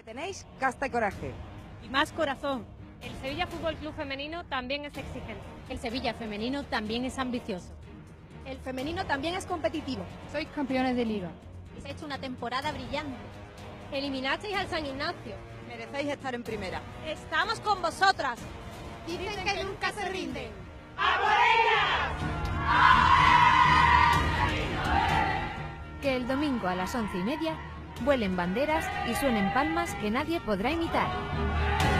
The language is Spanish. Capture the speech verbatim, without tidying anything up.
tenéis casta y coraje. Y más corazón. El Sevilla Fútbol Club Femenino también es exigente. El Sevilla Femenino también es ambicioso. El femenino también es competitivo. Sois campeones de liga. Habéis hecho una temporada brillante. Eliminasteis al San Ignacio. Merecéis estar en primera. Estamos con vosotras. Dicen, Dicen que, que nunca se rinden. ¡A por ellas! Que el domingo a las once y media vuelen banderas y suenen palmas que nadie podrá imitar.